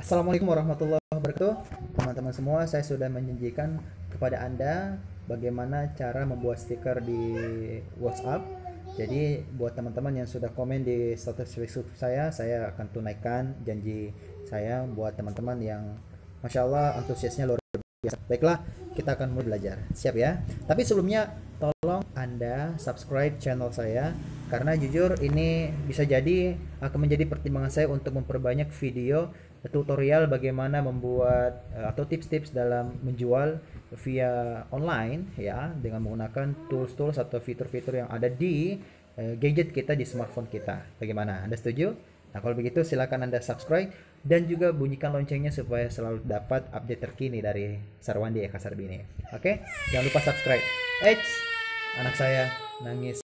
Assalamualaikum warahmatullahi wabarakatuh. Teman-teman semua, saya sudah menjanjikan kepada Anda bagaimana cara membuat stiker di WhatsApp. Jadi buat teman-teman yang sudah komen di status Facebook saya akan tunaikan janji saya buat teman-teman yang Masya Allah antusiasnya luar biasa. Baiklah, kita akan mulai belajar. Siap ya? Tapi sebelumnya tolong Anda subscribe channel saya karena jujur ini bisa jadi akan menjadi pertimbangan saya untuk memperbanyak video tutorial bagaimana membuat atau tips-tips dalam menjual via online ya dengan menggunakan tools-tools atau fitur-fitur yang ada di gadget kita di smartphone kita. Bagaimana? Anda setuju? Nah, kalau begitu silakan Anda subscribe dan juga bunyikan loncengnya supaya selalu dapat update terkini dari Sarwandi Eka Sarbini. Oke? Jangan lupa subscribe. Eits, anak saya nangis.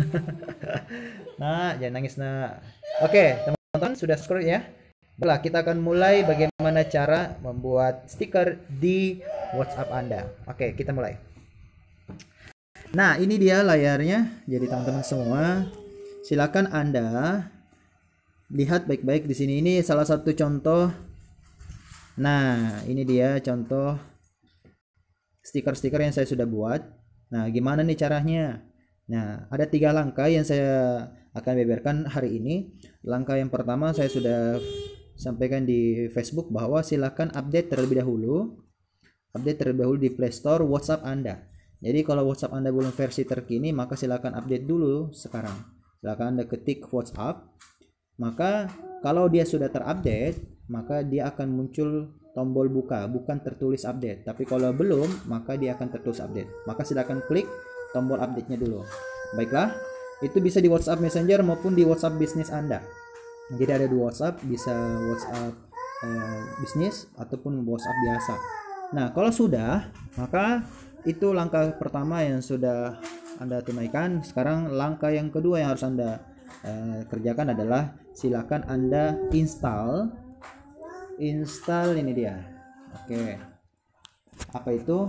Nah, jangan nangis, nak. Oke, teman-teman sudah subscribe ya? Baiklah, kita akan mulai bagaimana cara membuat stiker di WhatsApp Anda. Oke, kita mulai. Nah, ini dia layarnya. Jadi teman-teman semua, silakan Anda lihat baik-baik di sini. Ini salah satu contoh. Nah, ini dia contoh stiker-stiker yang saya sudah buat. Nah, gimana nih caranya? Nah, ada 3 langkah yang saya akan beberkan hari ini. Langkah yang pertama saya sudah sampaikan di Facebook bahwa silakan update terlebih dahulu di Play Store WhatsApp Anda. Jadi kalau WhatsApp Anda belum versi terkini, maka silakan update dulu sekarang. Silakan Anda ketik WhatsApp. Maka kalau dia sudah terupdate, maka dia akan muncul tombol buka, bukan tertulis update. Tapi kalau belum, maka dia akan tertulis update. Maka silakan klik tombol update-nya dulu. Baiklah, itu bisa di WhatsApp Messenger maupun di WhatsApp bisnis Anda. Jadi ada 2 WhatsApp, bisa WhatsApp bisnis ataupun WhatsApp biasa. Nah, kalau sudah, maka itu langkah pertama yang sudah Anda tunaikan. Sekarang langkah yang kedua yang harus Anda kerjakan adalah silakan Anda install ini dia. Oke. Apa itu?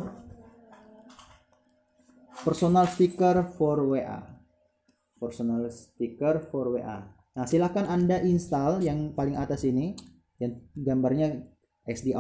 Personal sticker for WA. Personal sticker for WA. Nah, silakan Anda install yang paling atas ini yang gambarnya SD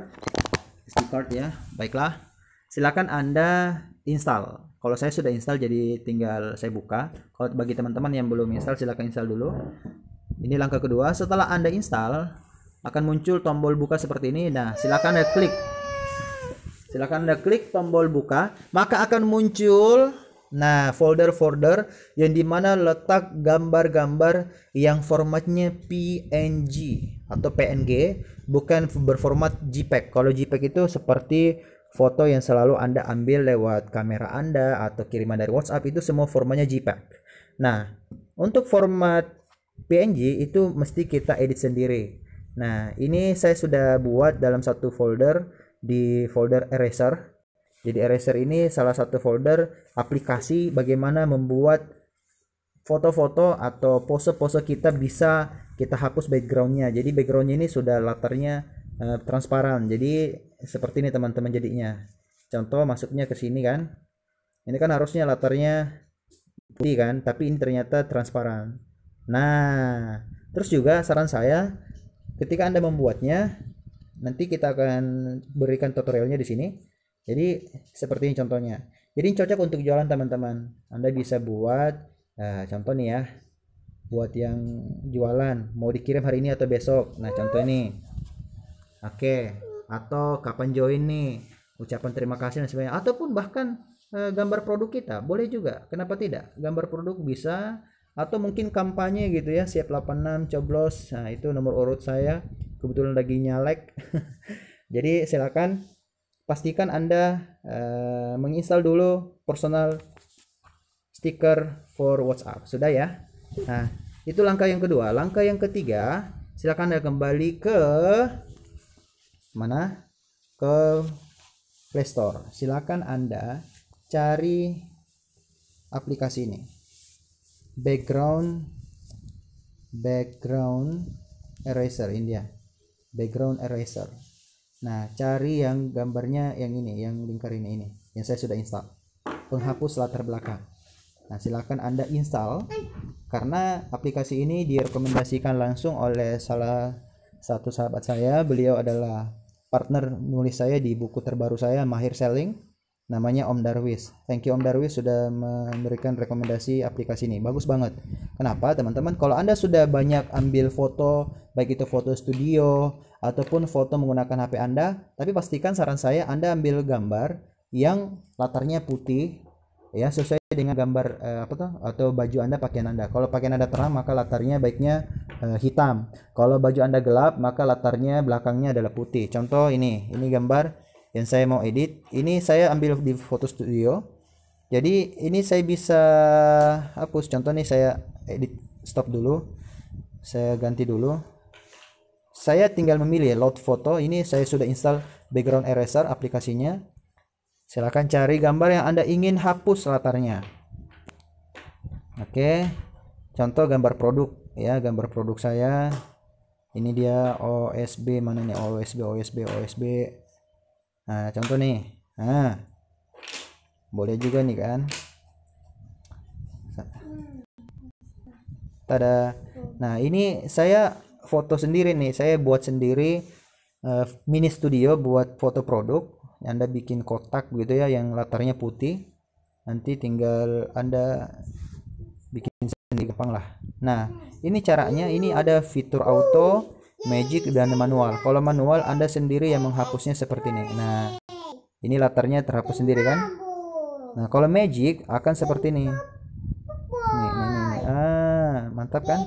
card ya. Baiklah. Silakan Anda install. Kalau saya sudah install jadi tinggal saya buka. Kalau bagi teman-teman yang belum install silakan install dulu. Ini langkah kedua. Setelah Anda install akan muncul tombol buka seperti ini. Nah, silakan Anda klik. Silakan Anda klik tombol buka, maka akan muncul folder-folder yang dimana letak gambar-gambar yang formatnya PNG atau PNG, bukan berformat JPEG. Kalau JPEG itu seperti foto yang selalu Anda ambil lewat kamera Anda atau kiriman dari WhatsApp, itu semua formatnya JPEG. Nah, untuk format PNG itu mesti kita edit sendiri. Nah, ini saya sudah buat dalam satu folder, di folder eraser. Jadi eraser ini salah satu folder aplikasi bagaimana membuat foto-foto atau pose-pose kita bisa kita hapus backgroundnya. Jadi backgroundnya ini sudah latarnya transparan. Jadi seperti ini teman-teman jadinya. Contoh masuknya ke sini kan. Ini kan harusnya latarnya putih kan, tapi ini ternyata transparan. Nah, terus juga saran saya ketika Anda membuatnya, nanti kita akan berikan tutorialnya di sini. Jadi seperti ini contohnya. Jadi cocok untuk jualan teman-teman. Anda bisa buat contoh nih ya. Buat yang jualan mau dikirim hari ini atau besok. Nah, contoh ini. Oke, atau kapan join nih? Ucapan terima kasih dan sebagainya. Ataupun bahkan gambar produk kita, boleh juga. Kenapa tidak? Gambar produk bisa, atau mungkin kampanye gitu ya, siap 86 coblos. Nah, itu nomor urut saya. Kebetulan lagi nyalek. Jadi silakan pastikan Anda menginstal dulu personal sticker for WhatsApp. Sudah ya? Nah, itu langkah yang kedua. Langkah yang ketiga, silakan Anda kembali ke mana? Ke Play Store. Silakan Anda cari aplikasi ini. Background eraser ini dia. Background eraser. Nah, cari yang gambarnya yang ini, yang lingkar ini yang saya sudah install. Penghapus latar belakang. Nah, silakan Anda install karena aplikasi ini direkomendasikan langsung oleh salah satu sahabat saya. Beliau adalah partner nulis saya di buku terbaru saya, Mahir Selling. Namanya Om Darwis. Thank you Om Darwis sudah memberikan rekomendasi aplikasi ini. Bagus banget. Kenapa teman-teman? Kalau Anda sudah banyak ambil foto, baik itu foto studio ataupun foto menggunakan HP Anda, tapi pastikan saran saya Anda ambil gambar yang latarnya putih, ya, sesuai dengan gambar atau baju Anda, pakaian Anda. Kalau pakaian Anda terang, maka latarnya baiknya hitam. Kalau baju Anda gelap, maka latarnya belakangnya adalah putih. Contoh ini gambar yang saya mau edit. Ini saya ambil di foto studio. Jadi ini saya bisa hapus. Contoh nih, saya edit, stop dulu. Saya ganti dulu. Saya tinggal memilih load foto. Ini saya sudah install background eraser aplikasinya. Silakan cari gambar yang Anda ingin hapus latarnya. Oke. Contoh gambar produk, ya, gambar produk saya. Ini dia OSB, mana nih? OSB. Nah, contoh nih. Nah, boleh juga nih kan. Tada. Nah, ini saya foto sendiri nih. Saya buat sendiri mini studio buat foto produk. Anda bikin kotak gitu ya, yang latarnya putih. Nanti tinggal Anda bikin sendiri, gampang lah. Nah, ini caranya. Ini ada fitur auto, magic, dan manual. Kalau manual Anda sendiri yang menghapusnya seperti ini. Nah, ini latarnya terhapus sendiri kan. Nah, kalau magic akan seperti ini. Nih. Mantap kan.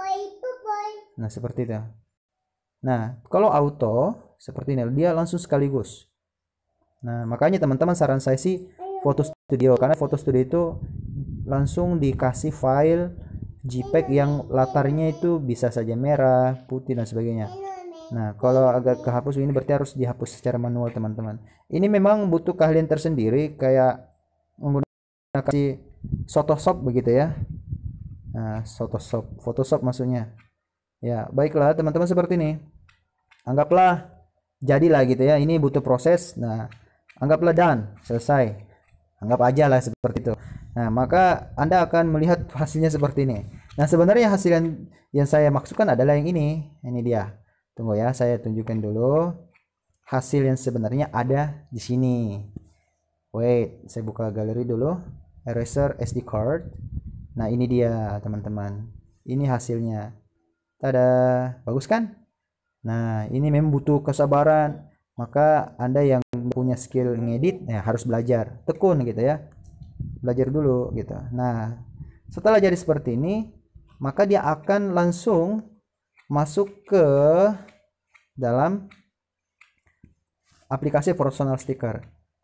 Nah, seperti itu. Nah, kalau auto seperti ini, dia langsung sekaligus. Nah, makanya teman-teman, saran saya sih foto studio, karena foto studio itu langsung dikasih file JPEG yang latarnya itu bisa saja merah, putih, dan sebagainya. Nah, kalau agak kehapus ini berarti harus dihapus secara manual, teman-teman. Ini memang butuh keahlian tersendiri, kayak menggunakan Photoshop begitu ya. Nah, Photoshop maksudnya. Ya, baiklah teman-teman, seperti ini. Anggaplah jadilah gitu ya. Ini butuh proses. Nah, anggaplah done, selesai. Anggap aja lah seperti itu. Nah, maka Anda akan melihat hasilnya seperti ini. Nah, sebenarnya hasil yang saya maksudkan adalah yang ini. Ini dia. Tunggu ya, saya tunjukkan dulu. Hasil yang sebenarnya ada di sini. Wait, saya buka galeri dulu. Eraser SD card. Nah, ini dia, teman-teman. Ini hasilnya. Tada, bagus kan? Nah, ini memang butuh kesabaran. Maka Anda yang punya skill ngedit, ya harus belajar. Tekun gitu ya. Belajar dulu gitu. Nah, setelah jadi seperti ini, maka dia akan langsung masuk ke dalam aplikasi personal sticker.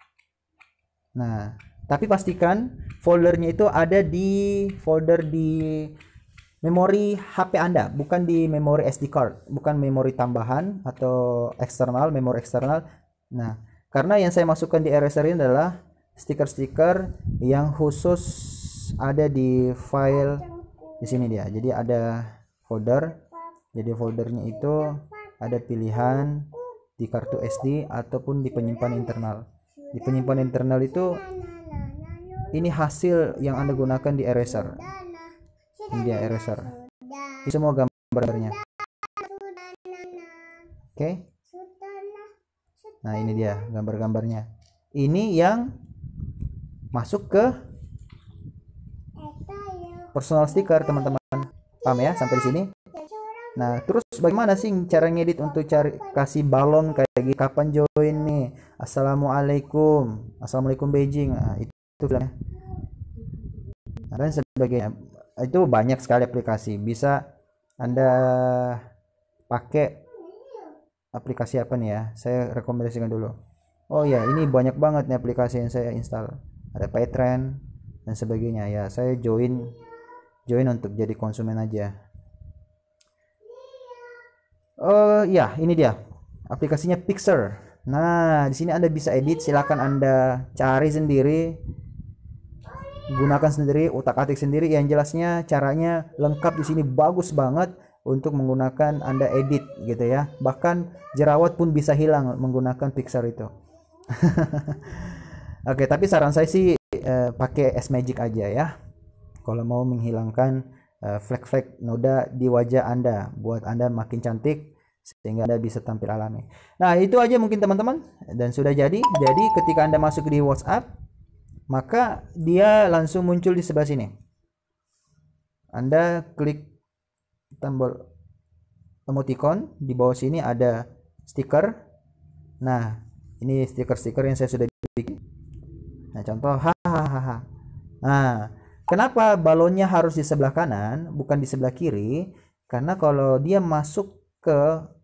Nah, tapi pastikan foldernya itu ada di folder di memori HP Anda, bukan di memori SD card, bukan memori tambahan atau eksternal, memori eksternal. Nah, karena yang saya masukkan di eraser ini adalah stiker-stiker yang khusus ada di file di sini dia. Jadi ada folder. Jadi foldernya itu ada pilihan di kartu SD ataupun di penyimpanan internal. Di penyimpanan internal itu ini hasil yang Anda gunakan di eraser. Ini dia eraser. Ini semua gambarnya. Oke. Nah, ini dia gambar-gambarnya. Ini yang masuk ke personal sticker, teman-teman. Paham ya sampai di sini? Nah, terus bagaimana sih cara ngedit untuk cari kasih balon kayak gini? Kapan join nih? Assalamualaikum Beijing. Nah, itu filmnya. Nah, dan sebagainya. Itu banyak sekali aplikasi. Bisa Anda pakai aplikasi apa nih ya? Saya rekomendasikan dulu. Oh ya, ini banyak banget nih aplikasi yang saya install. Ada Paytrend dan sebagainya. Ya, saya join untuk jadi konsumen aja. Oh ya, ini dia aplikasinya Pixar. Nah, di sini Anda bisa edit. Silakan Anda cari sendiri, gunakan sendiri, utak-atik sendiri. Yang jelasnya caranya lengkap di sini, bagus banget untuk menggunakan Anda edit gitu ya. Bahkan jerawat pun bisa hilang menggunakan Pixar itu. Oke, tapi saran saya sih pakai S-Magic aja ya. Kalau mau menghilangkan flek-flek noda di wajah Anda, buat Anda makin cantik sehingga Anda bisa tampil alami. Nah, itu aja mungkin teman-teman, dan sudah jadi. Jadi ketika Anda masuk di WhatsApp, maka dia langsung muncul di sebelah sini. Anda klik tombol emoticon, di bawah sini ada stiker. Nah, ini stiker-stiker yang saya sudah bikin. Nah, contoh hahaha. Nah, kenapa balonnya harus di sebelah kanan bukan di sebelah kiri? Karena kalau dia masuk ke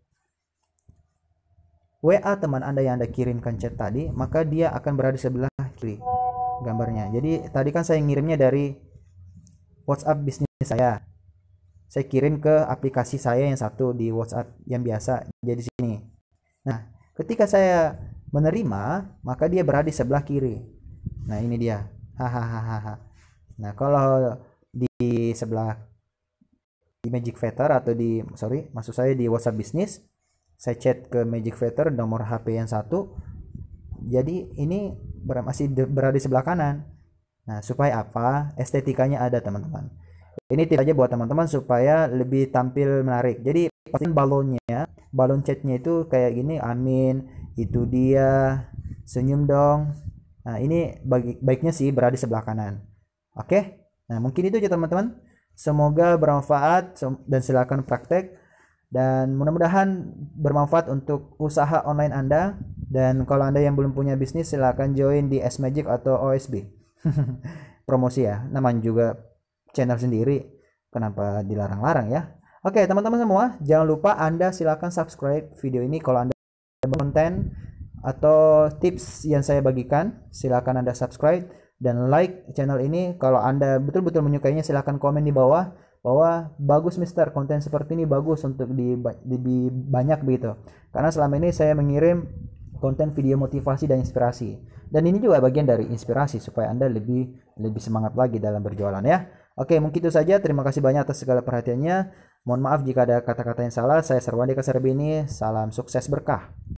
WA teman Anda yang Anda kirimkan chat tadi, maka dia akan berada di sebelah kiri gambarnya. Jadi tadi kan saya ngirimnya dari WhatsApp bisnis saya. Saya kirim ke aplikasi saya yang satu di WhatsApp yang biasa, jadi sini. Nah, ketika saya menerima, maka dia berada di sebelah kiri. Nah, ini dia. Hahaha. Nah, kalau di sebelah di Magic Feather atau maksud saya di WhatsApp bisnis, saya chat ke Magic Feather nomor HP yang satu. Jadi ini masih berada di sebelah kanan. Nah, supaya apa? Estetikanya ada, teman-teman. Ini tips aja buat teman-teman supaya lebih tampil menarik. Jadi pastiin balon chatnya itu kayak gini, amin, itu dia, senyum dong. Nah, ini baiknya sih berada di sebelah kanan. Oke? Nah, mungkin itu aja teman-teman. Semoga bermanfaat dan silakan praktek. Dan mudah-mudahan bermanfaat untuk usaha online Anda. Dan kalau Anda yang belum punya bisnis, silakan join di S-Magic atau OSB. Promosi ya, namanya juga channel sendiri, kenapa dilarang-larang ya. Oke teman-teman semua, jangan lupa Anda silakan subscribe video ini. Kalau Anda ada konten atau tips yang saya bagikan, silakan Anda subscribe dan like channel ini. Kalau Anda betul-betul menyukainya, silakan komen di bawah bahwa bagus Mister, konten seperti ini bagus untuk lebih banyak begitu. Karena selama ini saya mengirim konten video motivasi dan inspirasi, dan ini juga bagian dari inspirasi supaya Anda lebih semangat lagi dalam berjualan ya. Oke, mungkin itu saja. Terima kasih banyak atas segala perhatiannya. Mohon maaf jika ada kata-kata yang salah. Saya Sarwandi Kasarbini. Salam sukses berkah.